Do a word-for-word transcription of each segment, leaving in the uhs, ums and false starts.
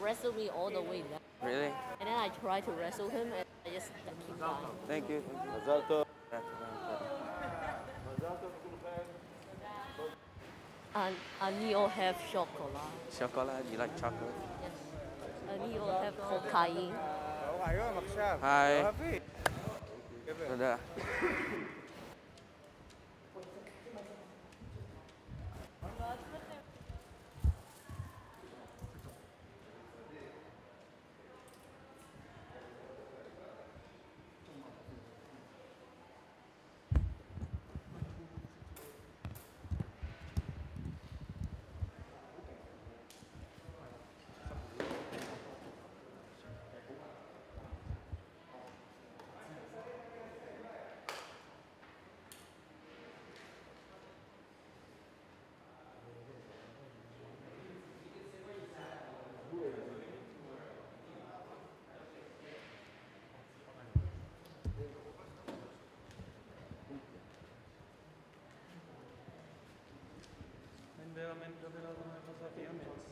wrestled me all the way down. Really? And then I tried to wrestle him, and I just keep dying. Thank you. Thank you. مزال طيب. And Anil have chocolate. Chocolate? You like chocolate? Yes. Anil have cocaine. Hi. Udah. veramente operato una cosa che a me.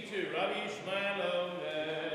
sixty-two, Rabbi Ishmael Omer.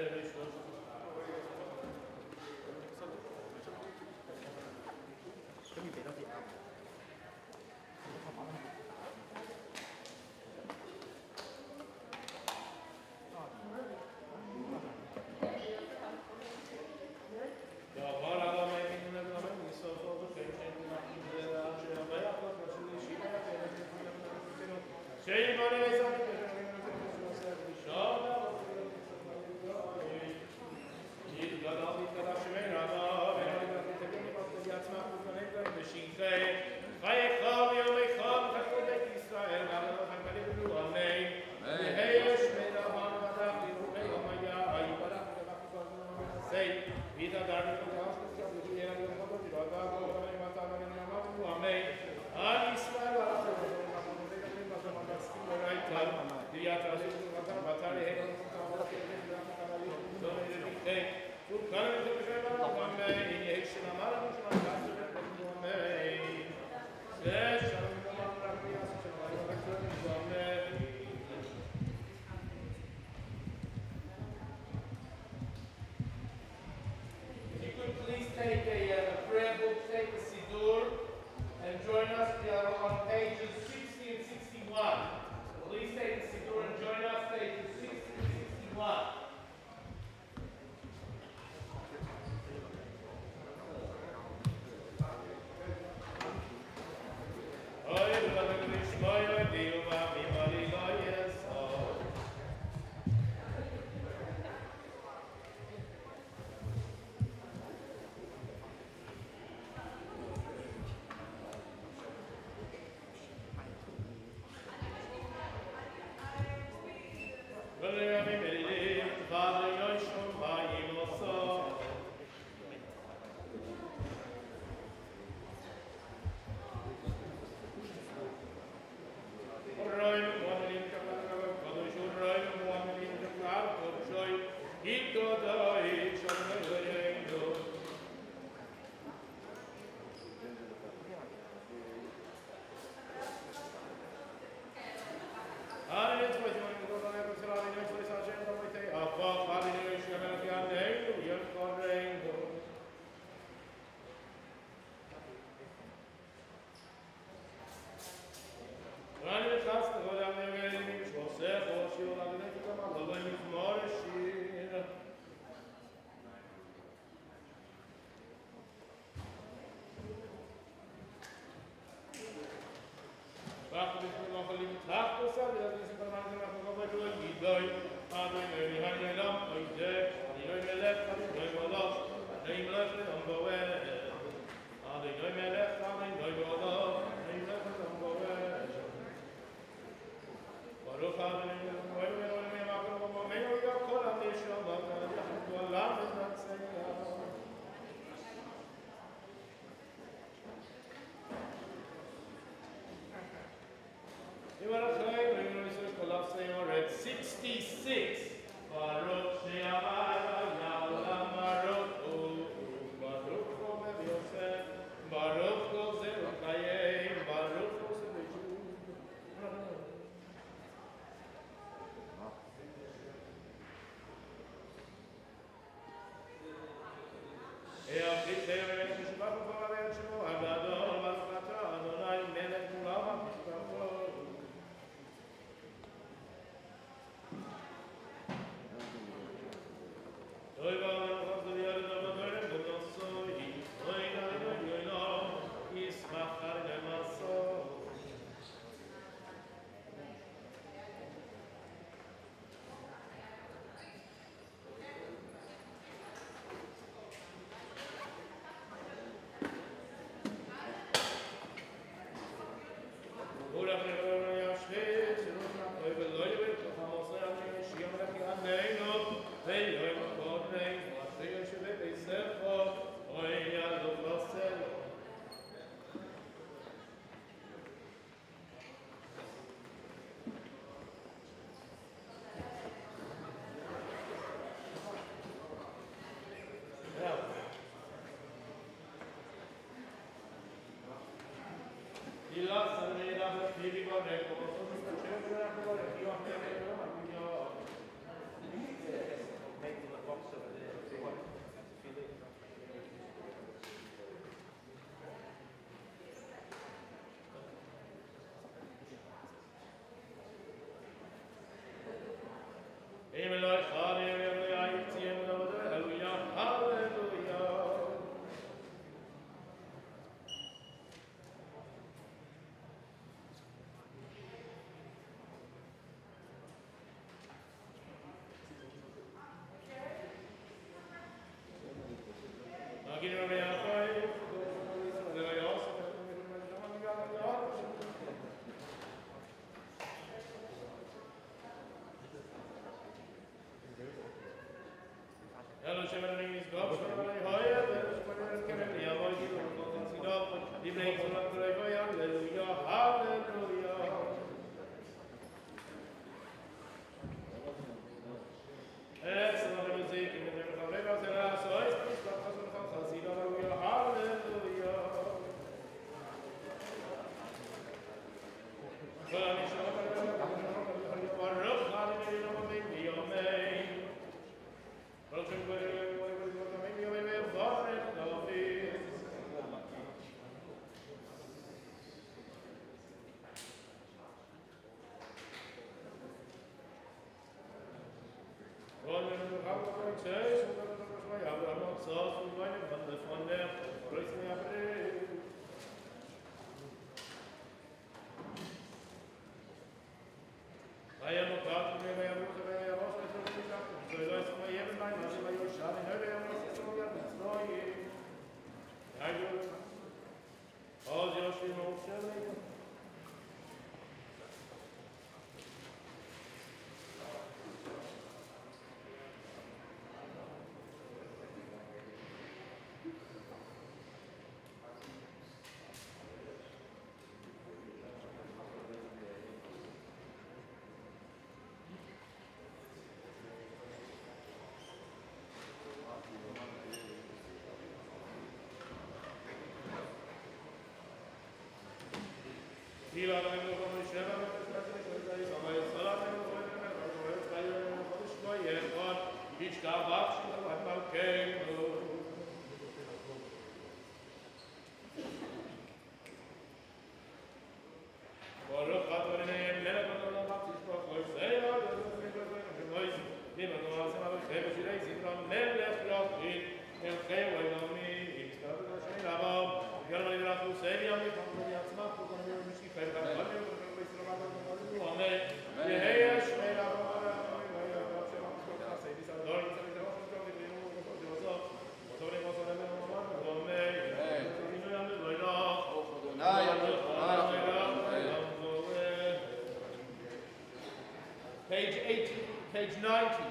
sixty-six. Baruch She'amai Ya'olam Baruch Hu, Baruch Omer Yosef, Baruch Gozer Chayei, Baruch Gozer B'Shu. Ea B'Tei Omer Shishbach U'Parav Shemo Ha'Gadol Baruch Atah Adonai Melech Kulav HaMishpachot. Il la sanità per figli corretto, posso stare per la cosa che io ho fatto, ma io von der Größe April. I am a God, may I have a way of also to be up. So I was my every night, I was my own shot, and every hour was so young, it's no year. I do. All the ocean of Shelly. Page eighty, page ninety.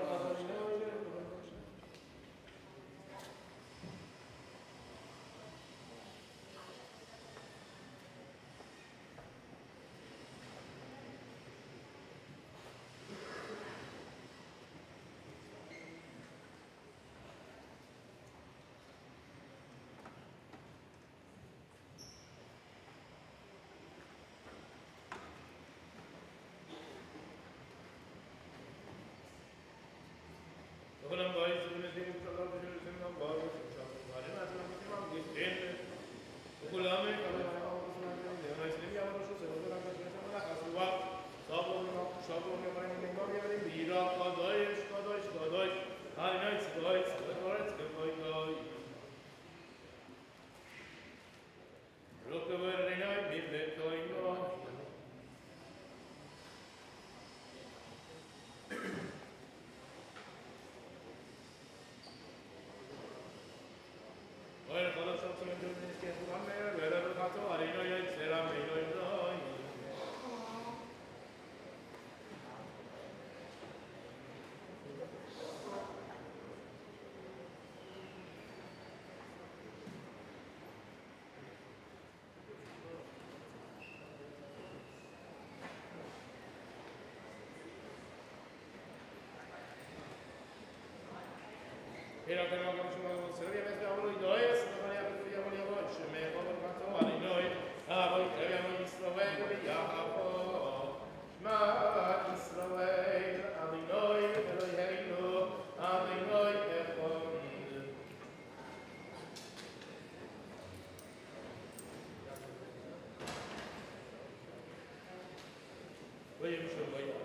Era che non conoscevo, se non abbiamo lui due, se non abbiamo lui voglio voce, me come quanto vale noi, ah voi che abbiamo Israele, Jacob, ma Israele, a di noi, Eloheinu, a di noi, Echon. Voglio solo voglio.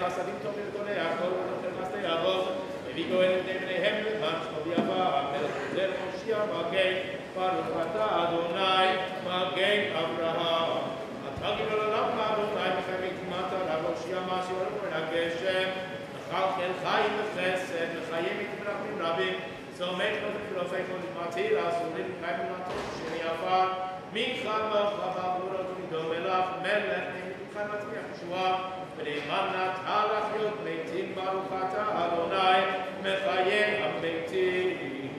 חסדים טובים וקונה הכל ונותן חסדי אבות הביא גואל לבני בניהם למען שמו ויבא המלך עוזר מושיע מגן ברוך אתה אדוני מגן אברהם אתה גיל לעולם אדוני מחייבים כמעט עליו מושיע משהו ורבו הגשם וכלכל חיים וחסד וחיים מתמרחמים רבים זומק ופילופי כל נתמתי לאסורים חיים ולטוב שני עפר מיכל מלכה בגבורות ומדום אליו מלך נמתך מצמיח ישועה ונאמן נטה לחיות מתים ברוך אתה אדוני מחיי המתים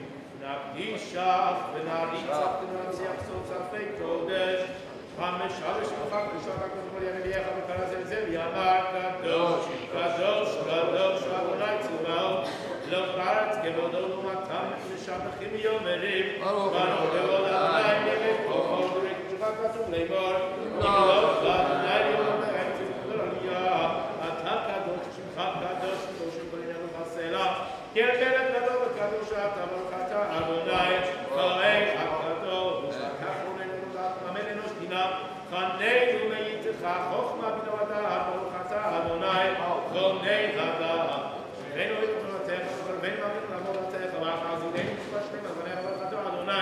נקדישך ונריצך וננציח סוף ספי קודש המשל שמך קדושה הקדוש ימיך וקרא זה זה ויאמר קדוש קדוש קדוש אדוני צבאות לא בארץ כבודו ומתם משבחים יאמרים ברוך כבוד אדוני ימי כוחו ורקדשך כתוב לאמור ימלוך לאדוני יום בארץ ובגלליה אתה קדוש שמך קדוש קדוש כל עניינו בסלע כי מלך גדול וקדוש אתה ברוך אתה אדוני כהן הקדוש עמל אנוש דינה חננו מאיתך חוכמה בינה ודעת ברוך אתה אדוני חוני הדעת שכנו בתורתך וקרבנו אבינו לעבודתך ואחזינו תשובה שלמה לבניך ברוך אתה אדוני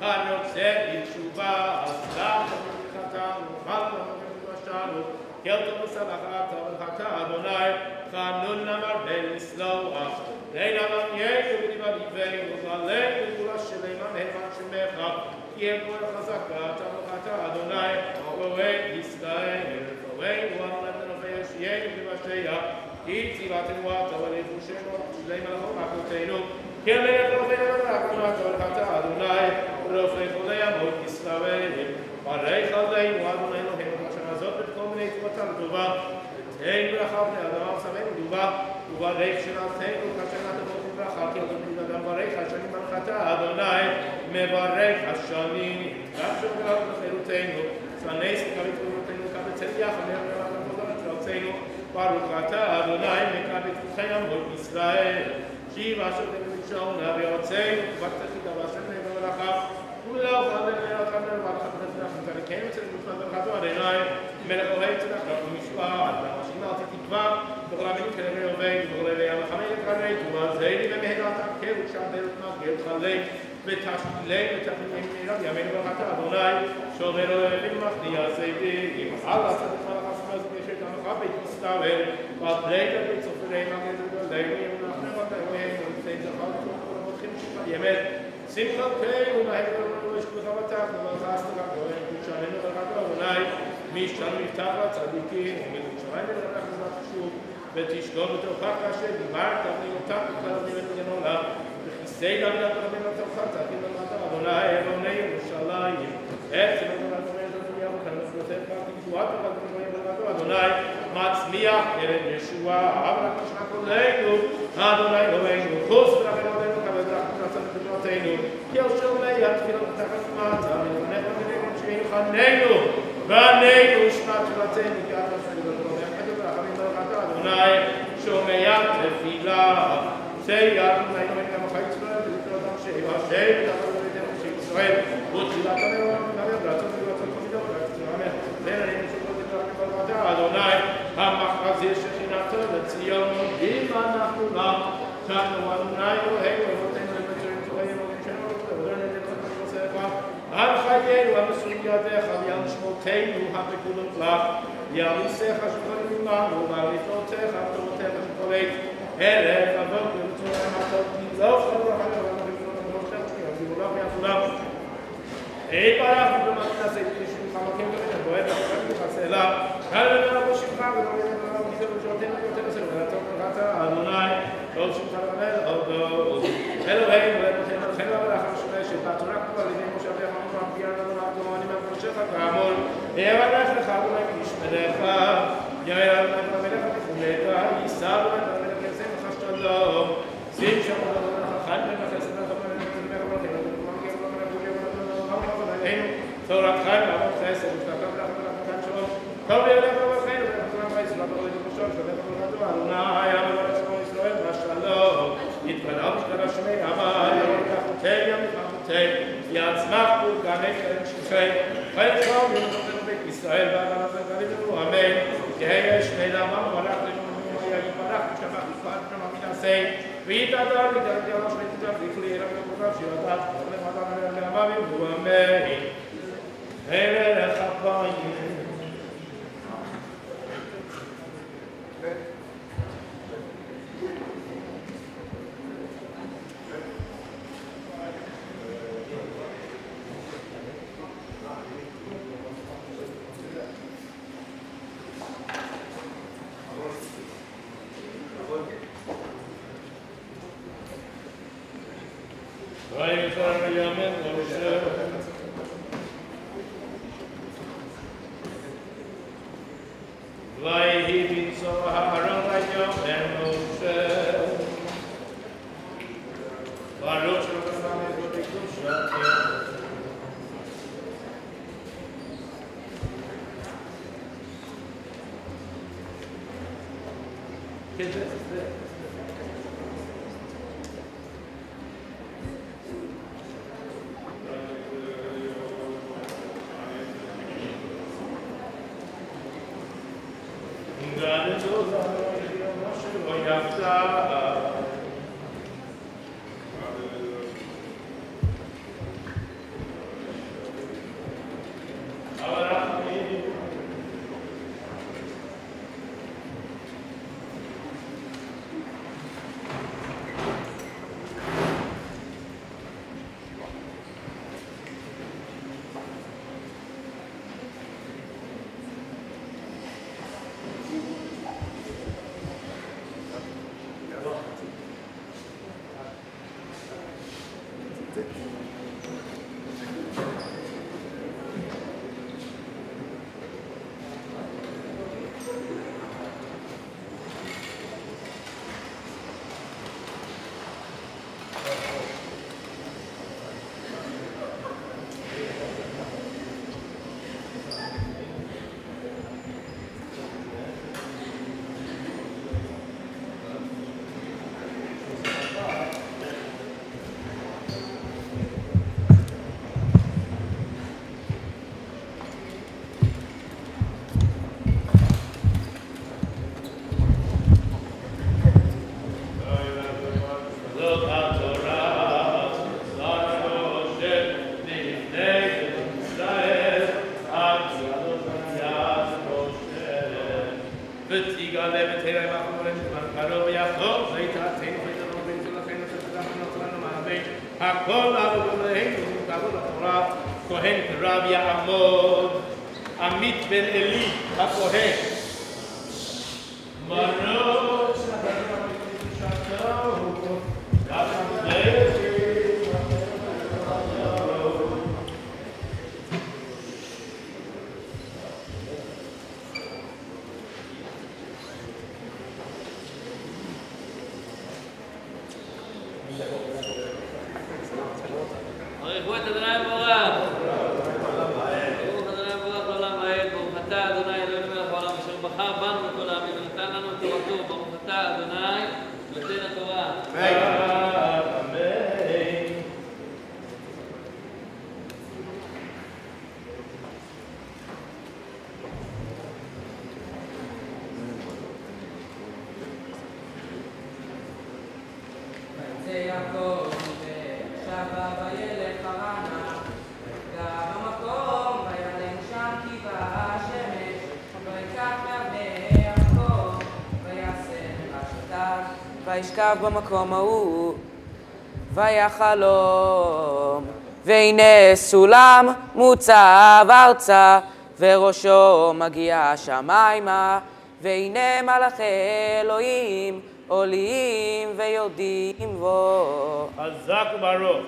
הנוצר בתשובה הסלח וברכתנו חל וברכתנו כל טוב וסלחת וברכת אדוני חנון למרבה לסלוח לילה מניינו בדיבה דיבנו ועלינו גבולה שלמה נאמן שמך כי הם כל חזקה תמוכת אדוני כהן ישראל כהן ועמלת לנופי ישיינו ובשיה כי ציוותנו אתה ולחושנו שלמה לחום אחותינו כי המלך רופאינו ולחמנו אתה ולחת אדוני ורופאי חולי עמוד ישראל ברך עלינו אדוני אלוהינו בשנה זאת בכל מיני תבותה לטובה תן ברכה בני אדם ושמנו טובה וברך שנתנו כשנה תבוא ברכה כי אדוני אדם ברך השנים ברכתה אדוני מברך השנים גם שוגרנו בחירותנו צנס וקבית חירותנו קבצל יחד נראה למחוזות שרצנו ברוך אתה אדוני מקבץ חי עמוד ישראל שיבה שותנו בלשונה ויוצאנו ובקת חידה והשם נבוא ברכה ולא חבר מלך חבר וברך חבר ותרקנו אצל מושמד ברכתו אדוני מלך אוהב צדקה ומשפט והמשימה אותי תקווה בכל המינים כנראה עובד ובכל אלה המחמי לקרני תורה זהירי ומהרת עקר ושעבר מגל חלק ותשתילי ותכניעים מירה בימינו ברכת אדוני שומר אוהבים מכניע סייבים על הצדק מלך הסמאס נשק המחה בית מסתבר ובדרק בית סופרי מגל וגלדנו ימנחנו ותאוהם ונמצאים זכר ותוכו ומותחים שפל ימד שמחלקנו נהגנו ונשכו חבטך וברכסת לכהן ותשעננו ברכת אדוני משתנו מבטח לצדיקים ומדושמיים ולרח מזרח שוב ותשכון בתוכך כאשר דיברת ונותק וכלבים את מגן עולם וכיסי גם לרבים לתוכך צעקים למטה אדוני אלוני ירושלים עצם אדוני אדוני אדוני וכנס בותך תקשועת ובדברים ברכתו אדוני מצמיח קרן ישועה אברהם נשמע כולנו אדוני אלוהינו חוס ולכן עודנו כבד רחם רצון בתורתנו כי על שומע תפילות תחת מטה מלפניך ומלפניך שבינו חננו ועננו שמע תפילתנו כי אתה שלי בתורתך חדו ברחמים ברכתו אדוני שומע תפילה סייג נאינו מן המחי ישראל ולקרותם שבע שבע תחת בריתנו של ישראל ותפילת המרום ונביא ברצון ורצון חמידו ורצון אמן ואין שוקות את ברכתו אדוני המחזיר שכינתו לציון מודים אנחנו לה שנו אדוני אלוהינו אבותינו לבצורים צורנו ובשנו ובדרנו לבצורים בוסך על חיינו המסורים ידיך ויעל שמותינו הפקולות לך יעליסך שכונים עמנו ועל לפלותיך תורתך שכל עת ערב הבוקר בצהריים הטוב תדלוך לברכה לברך ובשנות ובראשך שיעזירו לך ויעזולם יתברך ובלומד נעשה בשמך מקים ובשם בועד וחשב וחסה אליו קל לברך בשמך ולא ידע ולא כיתר בשעותינו ויותר בסדר ולעצור ברכת אדוני כל שמך למל עודו אלוהינו ואלוהינו אלוהינו ולאחר שמש שבתורה כתובה על ידי משה ויחמנו רבי לנו לעבדו אני מבקשך כאמור יברך לך אדוני וישמרך יאיר אדוני ולמלך ותפולך יישא אדוני ולמלך יעשה לך שלום שים שם אדוני חד וחסד וחמר וחמר תורת חיים לעבוד חסד ושתקם לך ולחתן שלום טוב ילך ובחיינו ולחתן חיים סלב ולחתן ראשון שלך ולחתן אדוני יאמר ולשמור ישראל והשלום יתפלל בשכב השמי אמן ירון כחותי ימים כחותי יצמח פולגני חלק שכי חלק חום ירון בית ישראל ואדוני וגלינו אמן יהיה שמי לאמם ולך לנו sei. Vita da vita di alla smetita di flera con la città, le madame le amavi due me. E le campagne. Vai fare gli amen, vai hibin so haran vai amen, Baruch Hashem Kodikushati. Get this there. וישכב במקום ההוא, ויחלום, והנה סולם מוצב ארצה, וראשו מגיע השמיימה, והנה מלאכי אלוהים עולים ויורדים בו. חזק וברוך.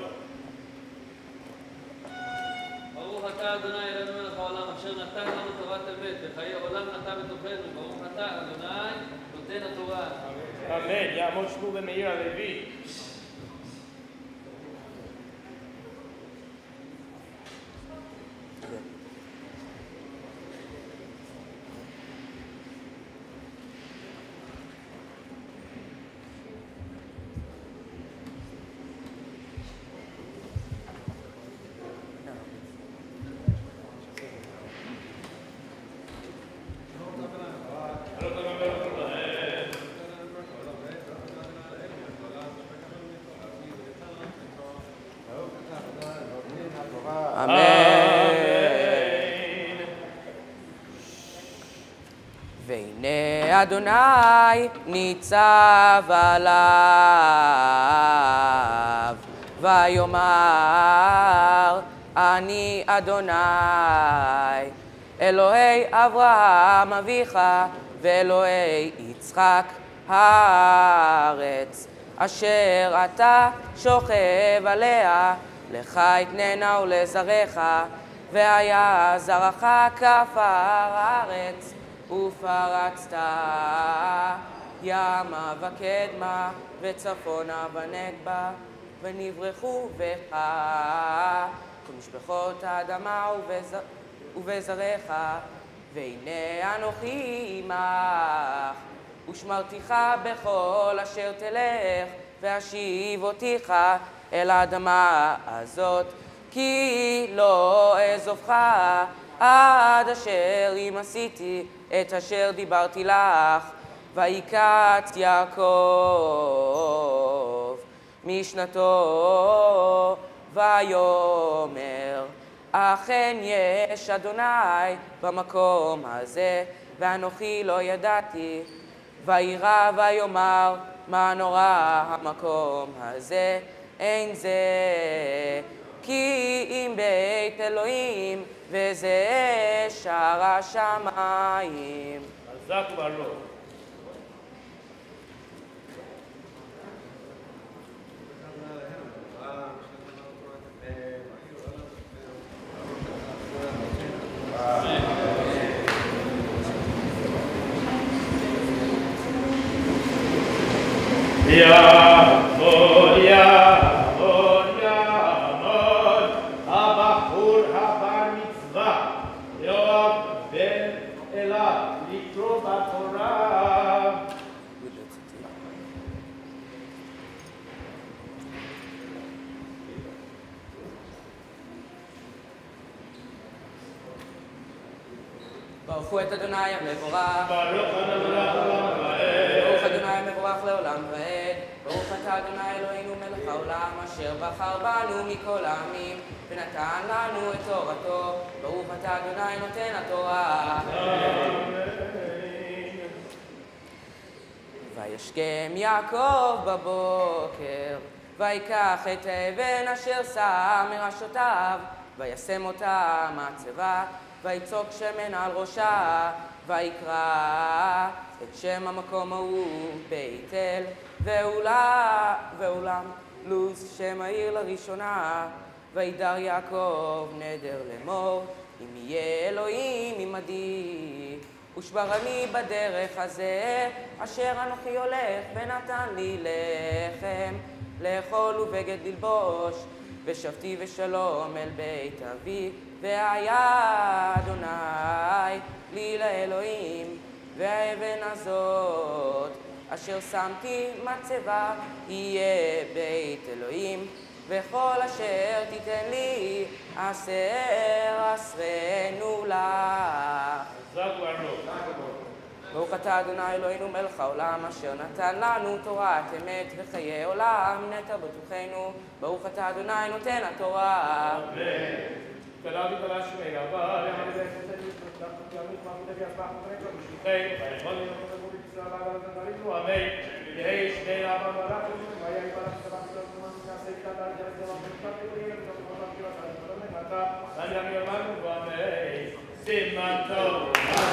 ברוך אתה אדוני אלוהינו מלך העולם אשר נתן לנו תורת אמת וחיי עולם נטע בתוכנו. ברוך אתה אדוני נותן התורה. אמן. יעמוד שמואל בן מאיר הלוי. והנה אדוני ניצב עליו, ויאמר אני אדוני, אלוהי אברהם אביך, ואלוהי יצחק הארץ, אשר אתה שוכב עליה, לך אתננה ולזרעך, והיה זרעך כעפר הארץ, ופרצת ימה וקדמה, וצפונה ונגבה, ונברחו בך כל משפחות האדמה ובז... ובזרעך, והנה אנוכי עמך, ושמרתיך בכל אשר תלך, ואשיב אותיך אל האדמה הזאת, כי לא אעזובך עד אשר אם עשיתי את אשר דיברתי לך. ויקץ יעקב משנתו ויאמר, אכן יש אדוני במקום הזה, ואנוכי לא ידעתי. וירא ויאמר, מה נורא המקום הזה, אין זה כי אם בית אלוהים, וזה שער השמיים. חזק וברוך. יעמוד, יעמוד, יעמוד הבחור הבר מצווה, יואב בן אלה, לקרוא בתורה. ברכו את אדוני המבורך, ברוך אדוני ברוך אדוני המבורך לעולם ועד. ברוך אתה אדוני אלוהינו מלך העולם, אשר בחר בנו מכל העמים ונתן לנו את תורתו. ברוך אתה אדוני נותן התורה. וישכם יעקב בבוקר, ויקח את האבן אשר שם מראשותיו, וישם אותה מצבה, ויצוק שמן על ראשה, ויקרא את שם המקום ההוא בית אל, ואולם לוז שם העיר לראשונה. וידר יעקב נדר לאמור, אם יהיה אלוהים עמדי, ושבר אני בדרך הזה אשר אנוכי הולך, ונתן לי לחם לאכול ובגד ללבוש, ושבתי ושלום אל בית אבי, והיה אדוני לי לאלוהים. והאבן הזאת אשר שמתי מצבה יהיה בית אלוהים, וכל אשר תיתן לי עשר עשרנו לך. ברוך אתה אדוני אלוהינו מלך העולם, אשר נתן לנו תורת אמת וחיי עולם נטע בטוחנו. ברוך אתה אדוני נותן התורה. אמן. תלבי תלה שמי רבה, למד את זה, תלמית מעבוד אבי הספח ומרקע בשלוחי, ויכול להיות את ישראל ועד הנדרינו, אמן. יהי שני רבה מלאך, והיה יפלח סבח שלום כמובן כעשה איתת על גרס דבר ומשפט ותהיה לבדוק כל המקירות על הדברים למטה, ואני אמי אמרנו בו אמן. סימן טוב.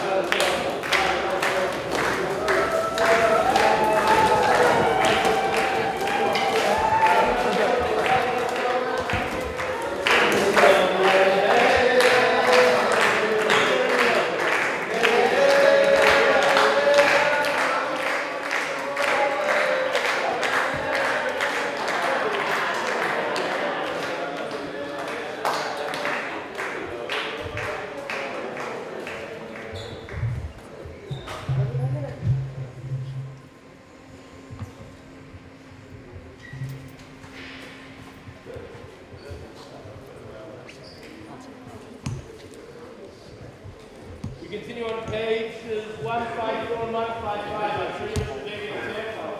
Continue on page one fifty-four and one fifty-five. I'm sure you should take it careful.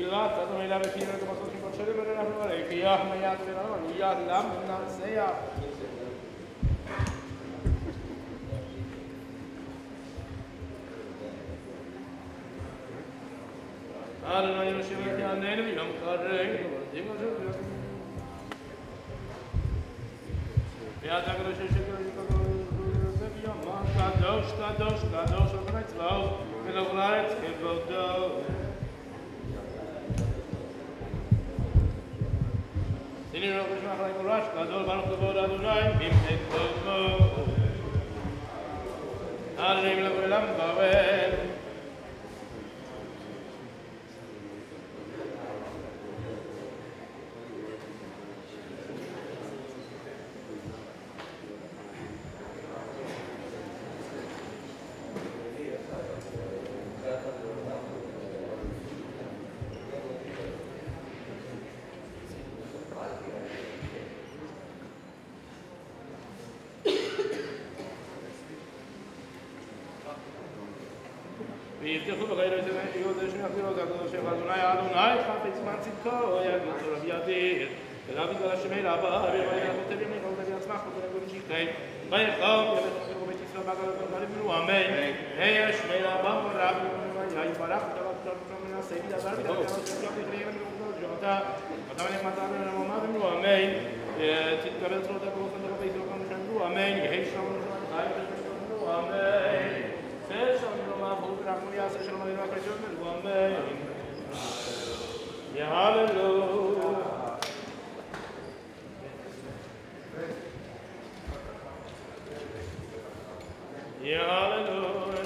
תהילה, תתנו מילה ופינה לתומסות כפות שלי וננחנו עלי, כי יח מיד וננו, יד לם ונעשיה. אדוני יושב את יעננו ביום קרנו, ורדים אשר ביום. ויעד הקדוש יושב ביום, קדוש, קדוש, קדוש, אדוני צבאו, מלך לארץ כבודו. תני לנו בשמך לגורש, גדול ברוך כבוד אדוני, ממתק כבודו. אדוני מלך לעולם ועד. ויפתחו בחיל יהודה שמחזירו זה הקדוש שלך אדוני אדוני חפץ זמן צדקו יגוד צורף ידיר ולא בגלל השמי רבה ויבוא ילכו תביאים לכל תביא עצמך וכל גודל שכי ויחום יבטחו בית ישראל בגלל הדברים בנו אמן היי השמי רבה ורב יאי ברח תלך תלך מן הסייב ידבר בדבר שכך לכליהם ולגודל ג'מתה ואתה מלך מטעם ולמומה בנו אמן תתקבל צרות הקרוב ונדבר בית ישראל כאן בנו אמן יהי שלום ושלום חי ושלום אמן Hallelujah. Yeah, hallelujah.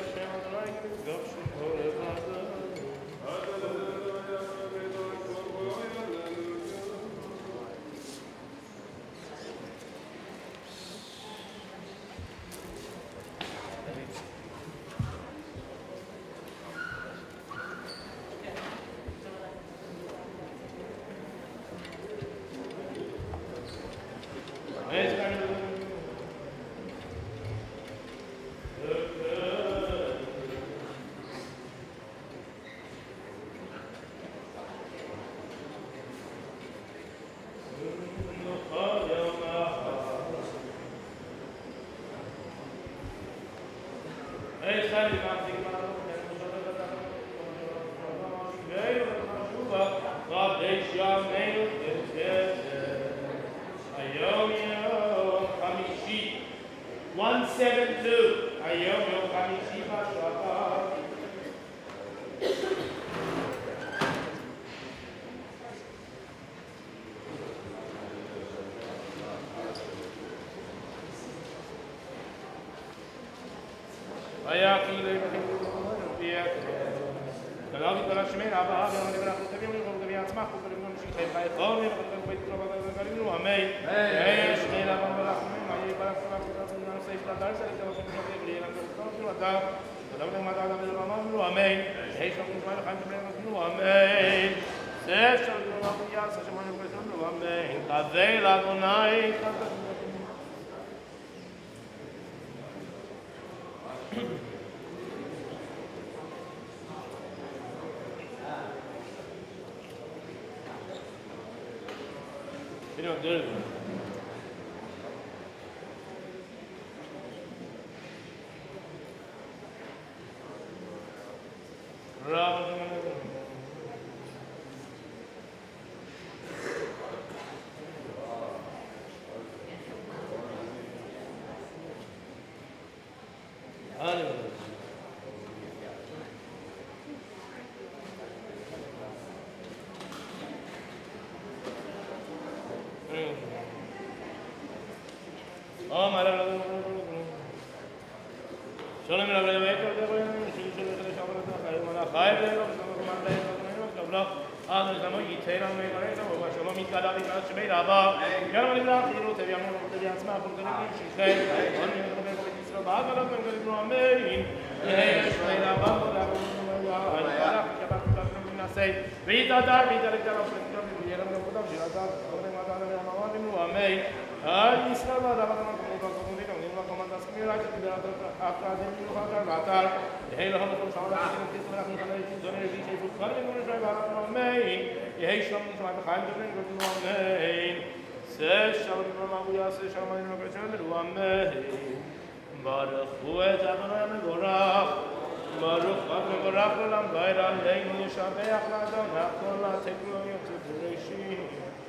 one seventy-two. Ayom Yom Chamishi Shabbat. Ayaki le'mechim Kalau kita nak semai apa yang kita nak tapi yang kita biar semak kita nak mesti kita baik kau ni kita baik kita baik kali ni amai eh semai apa yang kita mai baik kita kita nak saya kita dar saya kita kita beli yang kita tu ada kalau kita mata ada dalam mana ni amai eh semua kita kan kita ni amai saya semua kita ya saya semua kita ni amai kadai lagu naik You don't do it. Oh, my God. Shalom, my brother. Welcome to the show. Show the show. My five days of summer command days of the block. Ah, the summer you take on me. Shalom, me God, I got you made up. Yalla, my brother. You know, te viamo te viamo smart from the nation. Say, on you come to this room. Ah, God, I'm going to go amen. Yes, made up. Say, read that, read that, read that. We are going to put up the other. Amen. Ah, Israel, da da da da da da da da da Baruch hu et Adonai mevorach, Baruch hu mevorach l'olam vayra aleinu yishabeach l'Adonai kol ha'teklo yotzei b'reishim.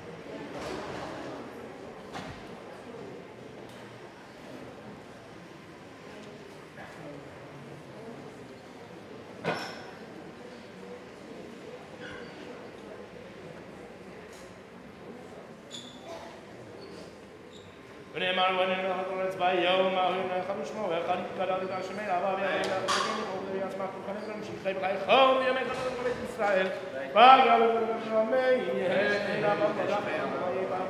ונאמר ונאמר חתולת ביום ההוא נחם שמו ואחד יתקלל את השמי אבא ויאמר לחלקים ובלי יצמח ולחנך למשיחי בחיי חום וימי חתולת בבית ישראל פגל ובשמי יהי אבא מלך ויהי אבא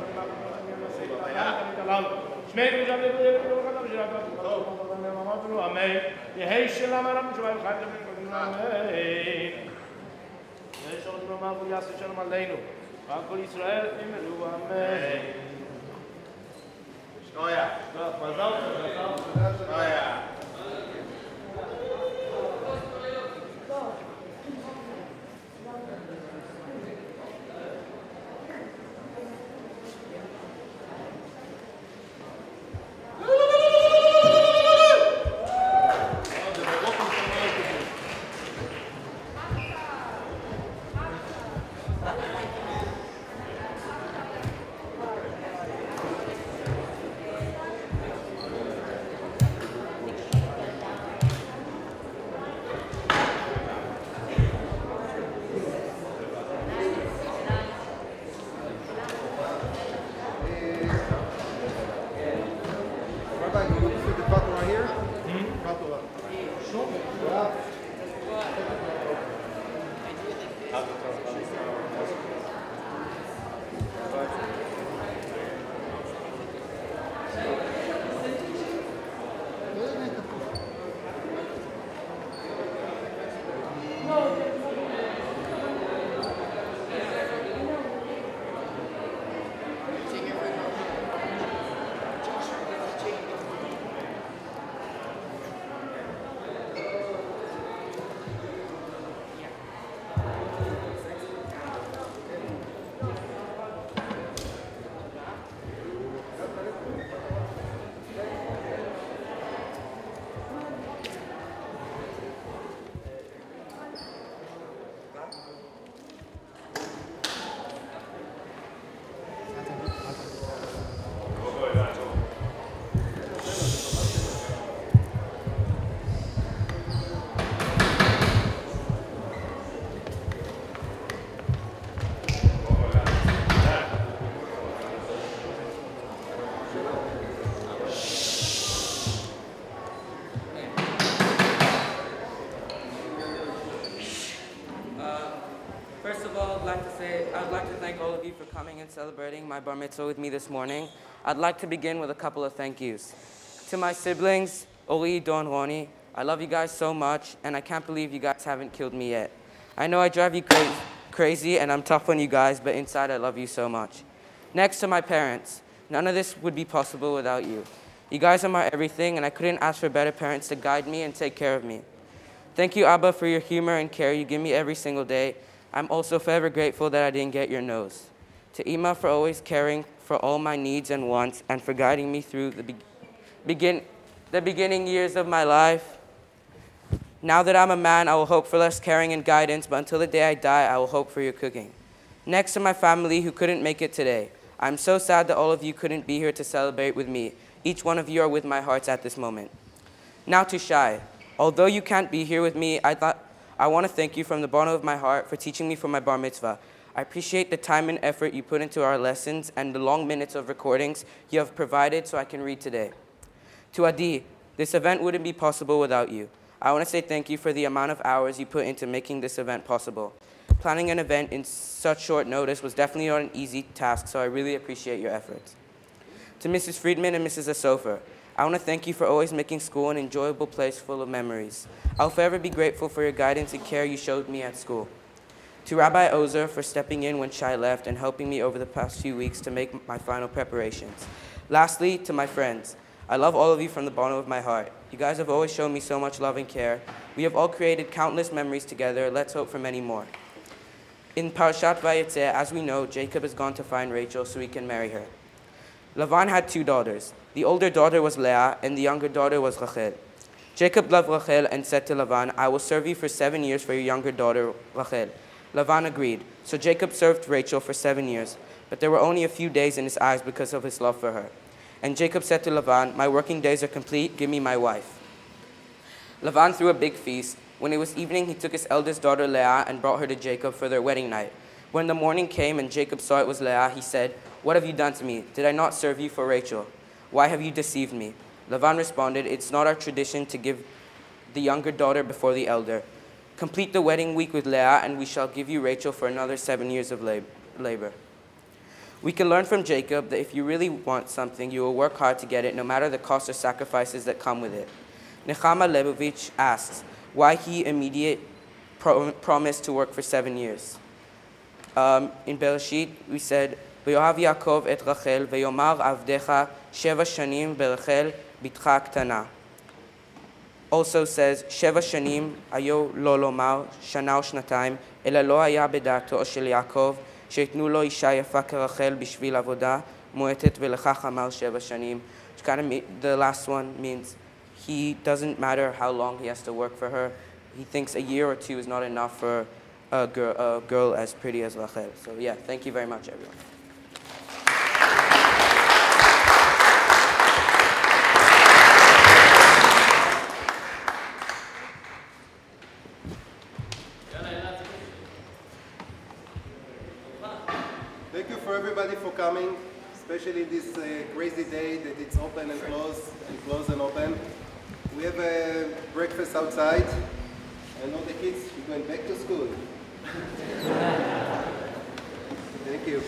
מלך שמי וג'ם לבריאה ולחדם שלך אמרו אמן יהי שלם הרם שואל חד לבריאה אמן יהי שעות נאמר ויעשה שלום עלינו וכל ישראל אמרו אמן Шноя. Да, пожалуйста, пожалуйста. Шноя. And celebrating my bar mitzvah with me this morning. I'd like to begin with a couple of thank yous. To my siblings, Oli, Don, Roni, I love you guys so much, and I can't believe you guys haven't killed me yet. I know I drive you cra crazy, and I'm tough on you guys, but inside I love you so much. Next, to my parents. None of this would be possible without you. You guys are my everything, and I couldn't ask for better parents to guide me and take care of me. Thank you, Abba, for your humor and care you give me every single day. I'm also forever grateful that I didn't get your nose. To Ima for always caring for all my needs and wants and for guiding me through the, be begin the beginning years of my life. Now that I'm a man, I will hope for less caring and guidance, but until the day I die, I will hope for your cooking. Next to my family who couldn't make it today. I'm so sad that all of you couldn't be here to celebrate with me. Each one of you are with my hearts at this moment. Now to Shai. Although you can't be here with me, I, thought, I want to thank you from the bottom of my heart for teaching me for my bar mitzvah. I appreciate the time and effort you put into our lessons and the long minutes of recordings you have provided so I can read today. To Adi, this event wouldn't be possible without you. I want to say thank you for the amount of hours you put into making this event possible. Planning an event in such short notice was definitely not an easy task, so I really appreciate your efforts. To Missus Friedman and Missus Asofer, I want to thank you for always making school an enjoyable place full of memories. I'll forever be grateful for your guidance and care you showed me at school. To Rabbi Ozer for stepping in when Shai left and helping me over the past few weeks to make my final preparations. Lastly, to my friends, I love all of you from the bottom of my heart. You guys have always shown me so much love and care. We have all created countless memories together. Let's hope for many more. In Parashat Vayetzeh, as we know, Jacob has gone to find Rachel so he can marry her. Lavan had two daughters. The older daughter was Leah, and the younger daughter was Rachel. Jacob loved Rachel and said to Lavan, I will serve you for seven years for your younger daughter, Rachel. Lavan agreed. So Jacob served Rachel for seven years, but there were only a few days in his eyes because of his love for her. And Jacob said to Lavan, my working days are complete, give me my wife. Lavan threw a big feast. When it was evening, he took his eldest daughter Leah and brought her to Jacob for their wedding night. When the morning came and Jacob saw it was Leah, he said, what have you done to me? Did I not serve you for Rachel? Why have you deceived me? Lavan responded, it's not our tradition to give the younger daughter before the elder. Complete the wedding week with Leah, and we shall give you Rachel for another seven years of lab labor. We can learn from Jacob that if you really want something, you will work hard to get it, no matter the costs or sacrifices that come with it. Nechama Lebovich asks why he immediate pro promised to work for seven years. Um, in Bereshit, we said, "V'yohav Yaakov et Rachel, v'yomar avdecha sheva shanim berachel bitcha ktana." Also says, "Sheva shanim ayo lo lomar shana o shnatayim, ela lo haya bedato shel Yaakov sheitnu lo isha yafa kerachel bishvil avoda moetet v'lechach amar sheva shanim." Which kind of the last one means he doesn't matter how long he has to work for her. He thinks a year or two is not enough for a girl, a girl as pretty as Rachel. So yeah, thank you very much, everyone. Thank you for everybody for coming, especially this uh, crazy day that it's open and closed, and closed and open. We have a breakfast outside, and all the kids are going back to school. Thank you.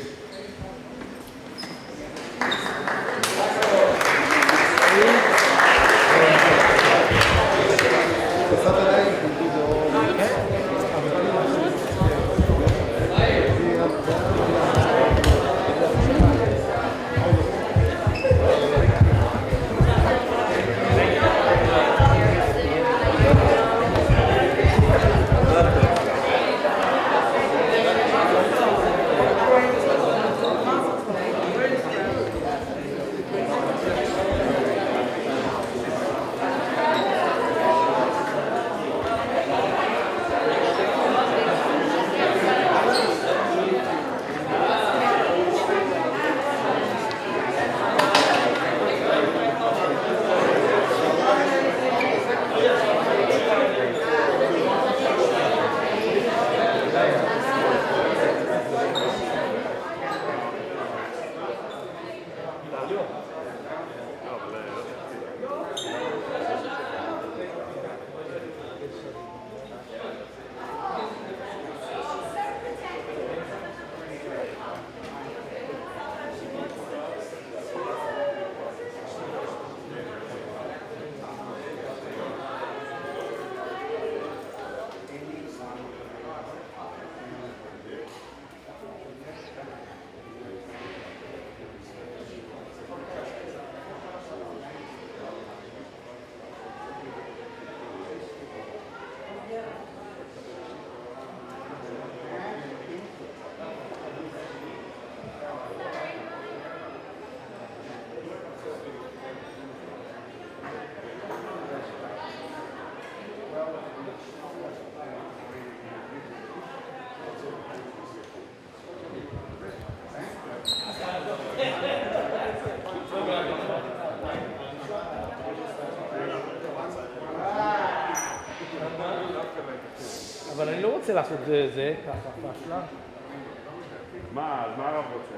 אבל אני לא רוצה לעשות זה, ככה, פשלה. מה, אז מה הרב רוצה?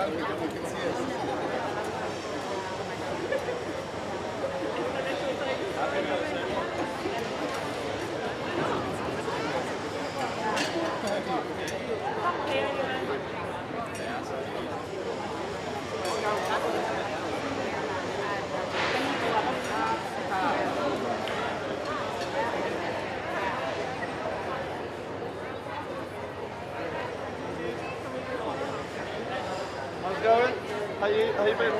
How's it going? How you, how you been?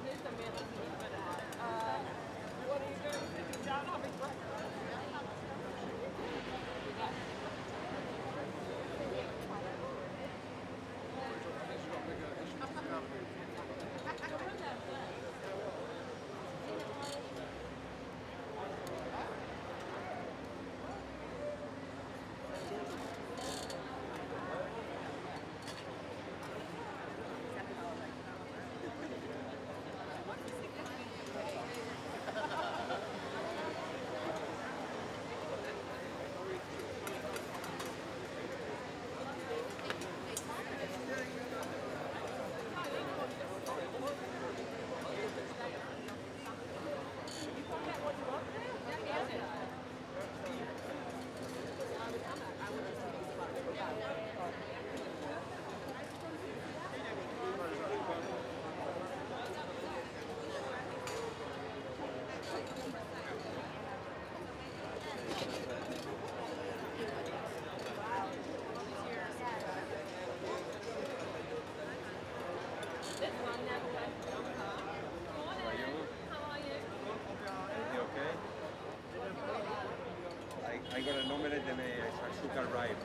I got a nominate and a sugar ripe.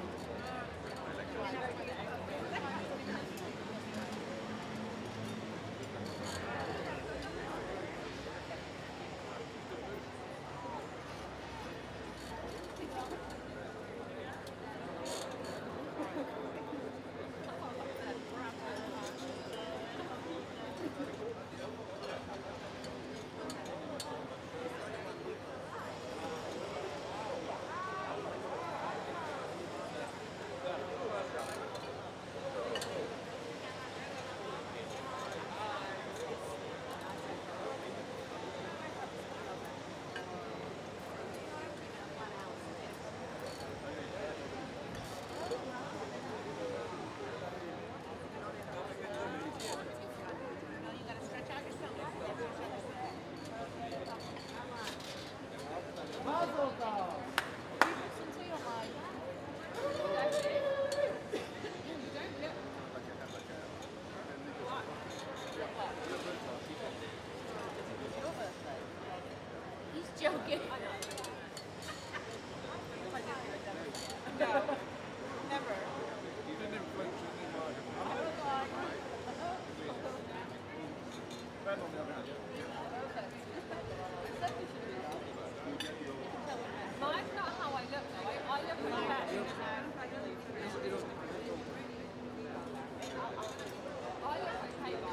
Joking. No, never. Mine's not how I look though. I, I look like that. I look like Kate.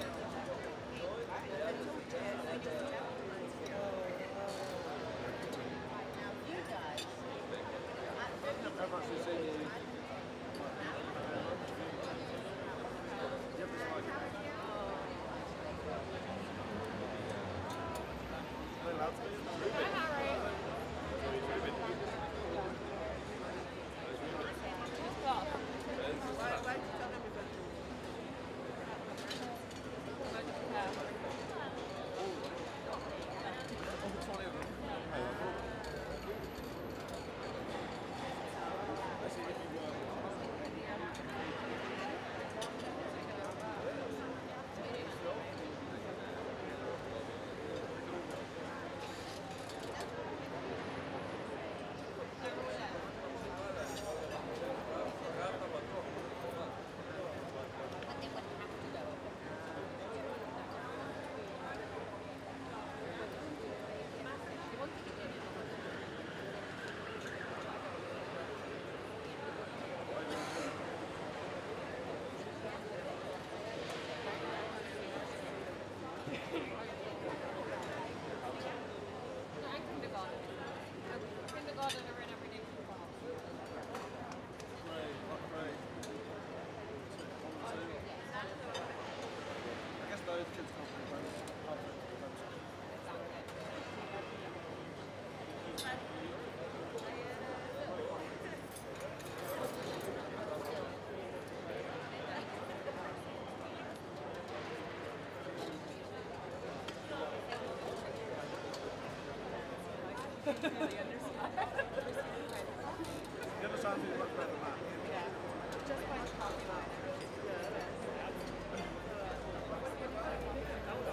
The other side is much better than that. Yeah. Just by the coffee line.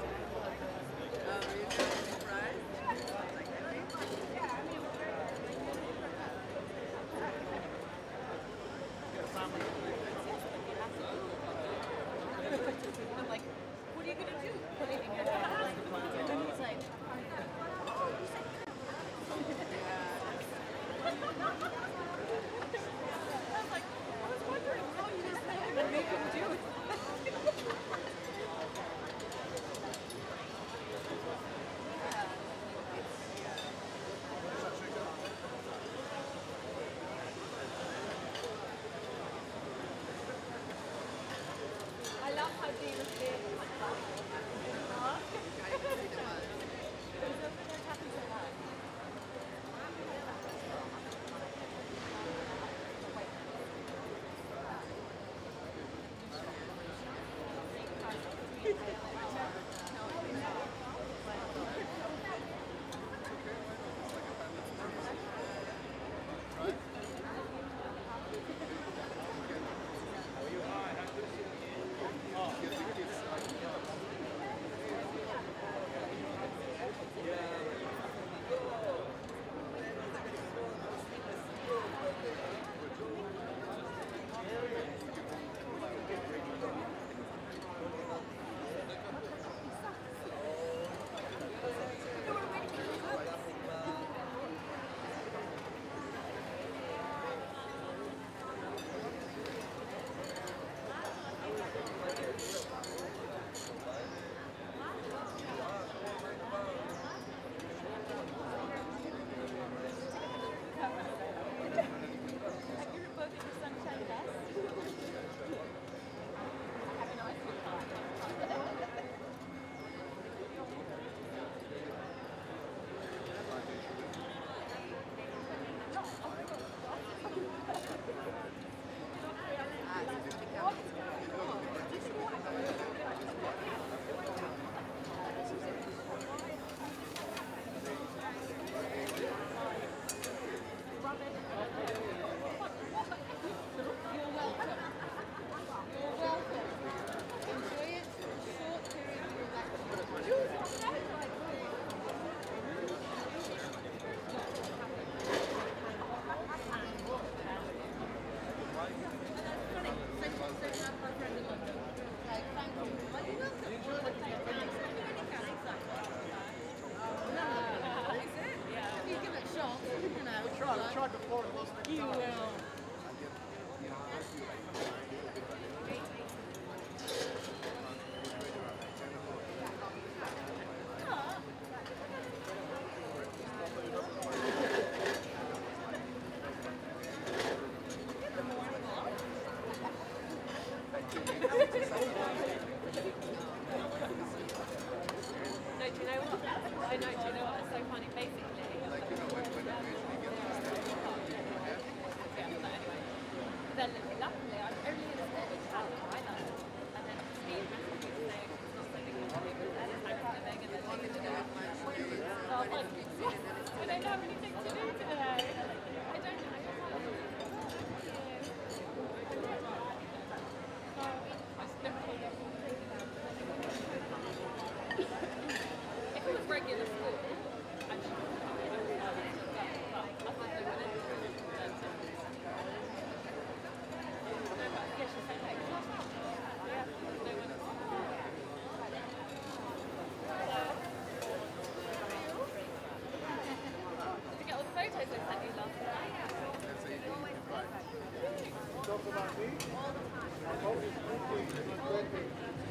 tried before and lost the You will. No, do you know what? I know, do you know what? It's so funny. Basically, like, you know, when, when it usually gets yeah, but anyway. Then luckily, I'm only in a certain channel, I know. And then Steve messaged me saying it's not so big of a thing, and it's like living, and then they can do it. So I was like, yes, I don't have anything to do today. I don't know. I don't have anything. So I just never told them. If it was regular school, I should have come. I would have done it. But I thought they wouldn't. No, but yeah, she said, hey, come on. Yeah, no one else. Did you get all the photos they sent you last night? Talk about me? All the time.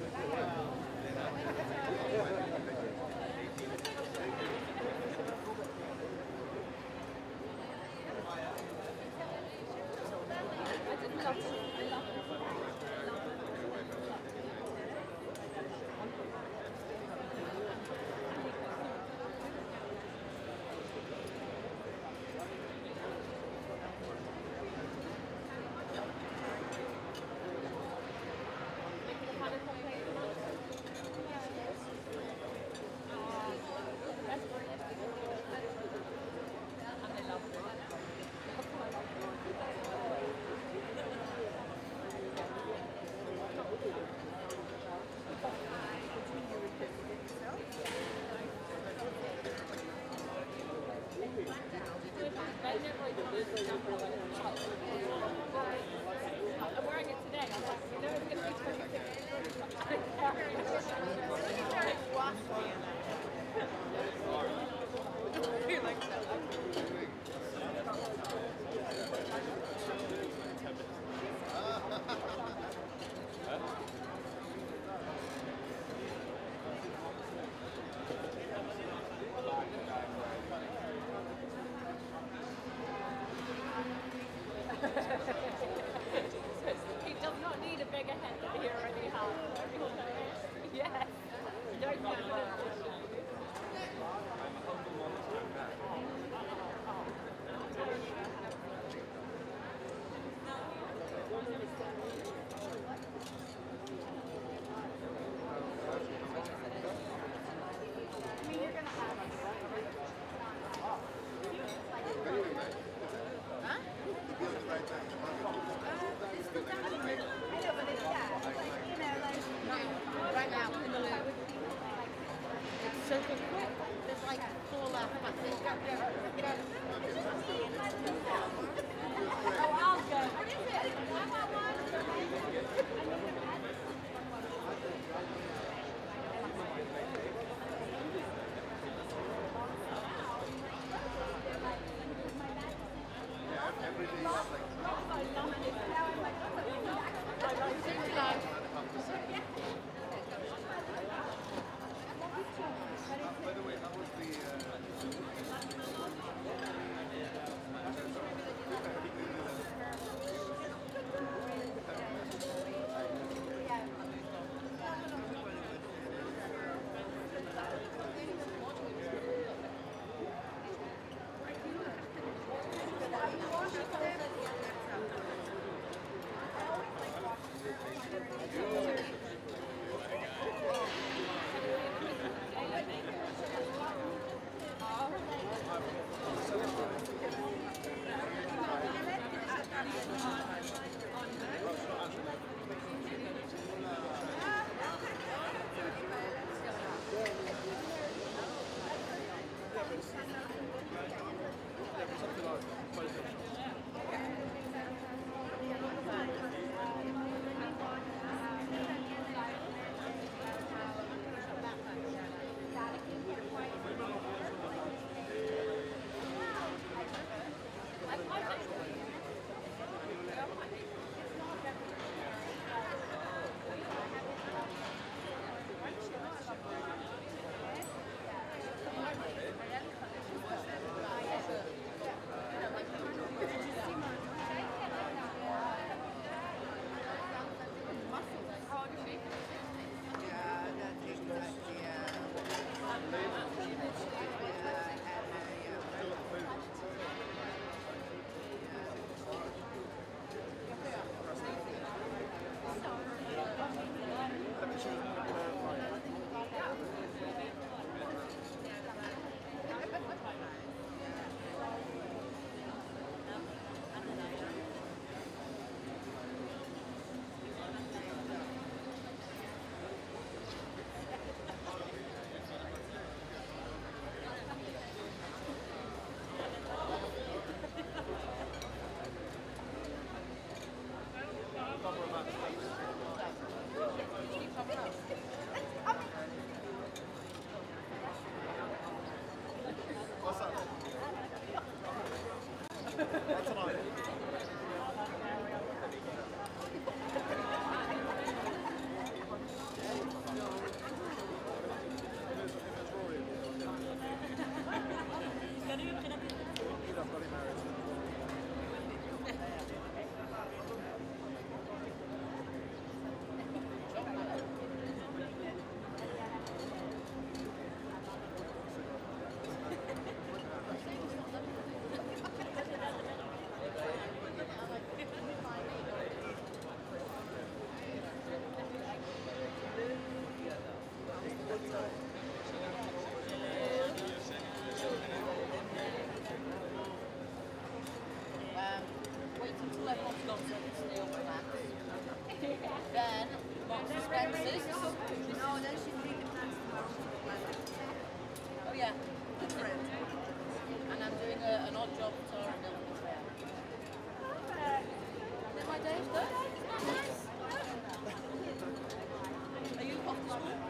I'm wearing it today. I'm like, you know, it's going to be He does not need a bigger head than he already has. Yes. No confidence. I mean, you're going to have right now in the loop. It's so quick. There's like four left. That's it. Go, go, go. Oh, I'll go. What is it? I want one. By the way, how was the... Uh, my bot's gone so I can stay on my back. Then, Marks and Spencer's. No, then she's taking plans tomorrow. Oh yeah, different. And I'm doing a, an odd job for Tara Mill as well. Is my day done? Nice. Are you off to school?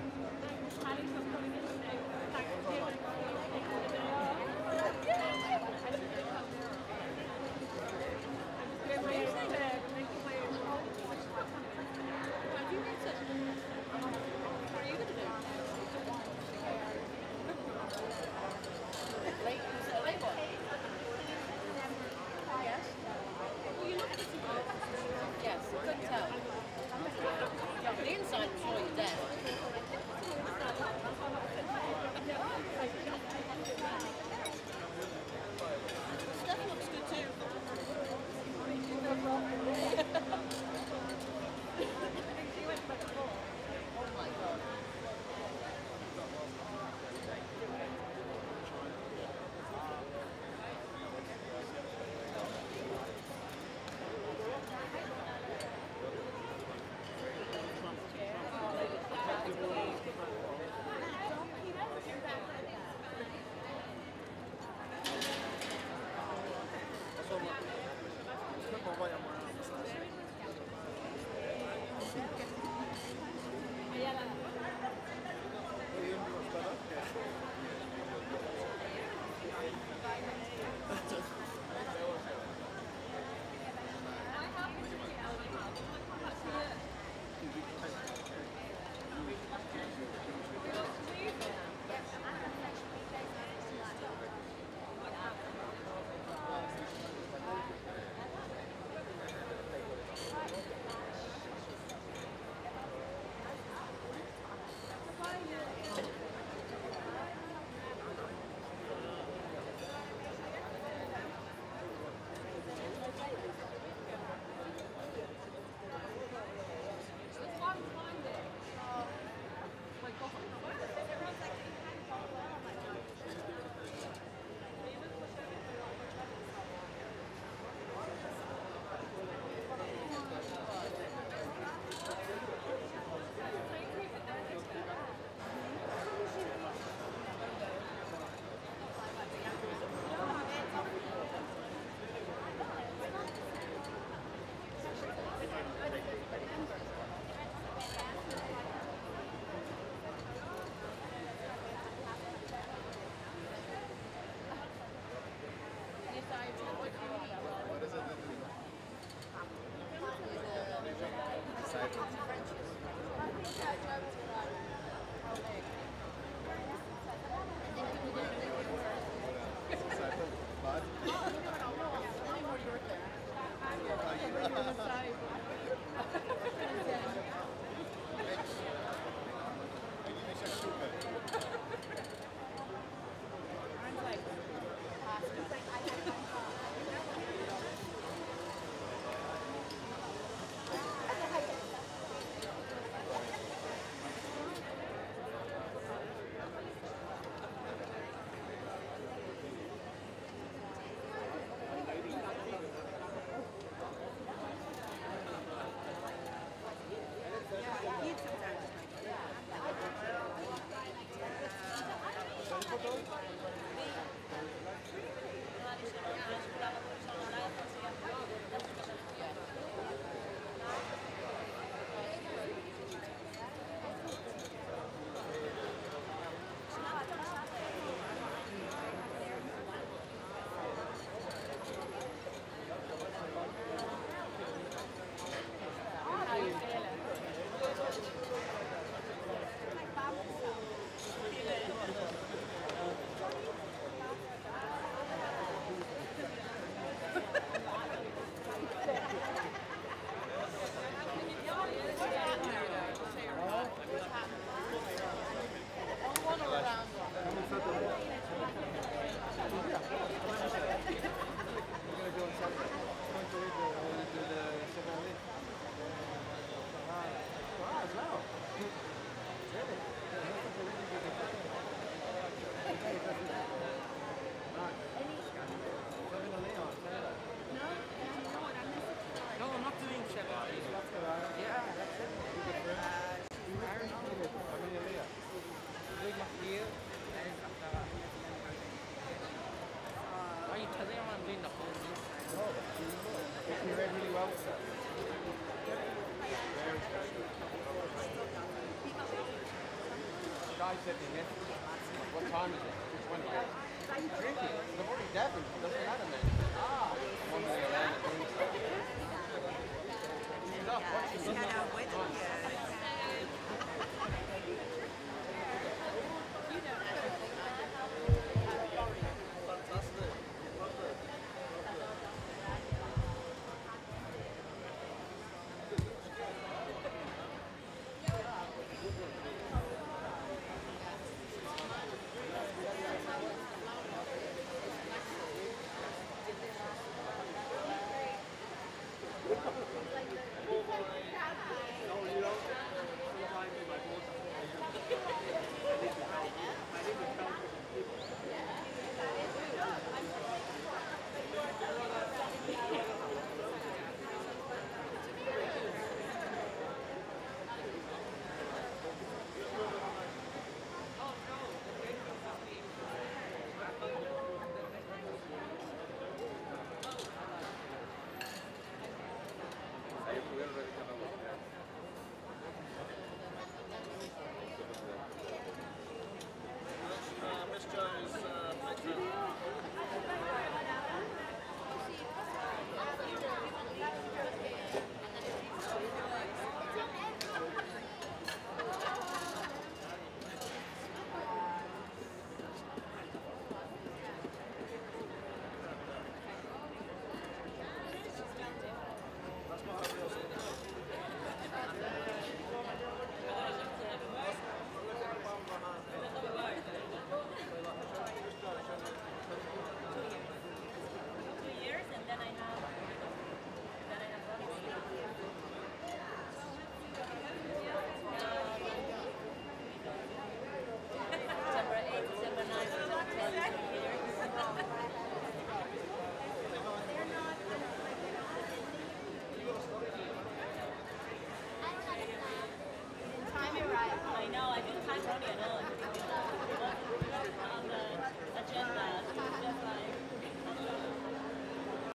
You read really well, sir. Very special. Guy said to him, what time is it? Which one do you drinking? They've already dabbled. It doesn't matter, man. Ah, I'm on the land doing stuff. He's up watching.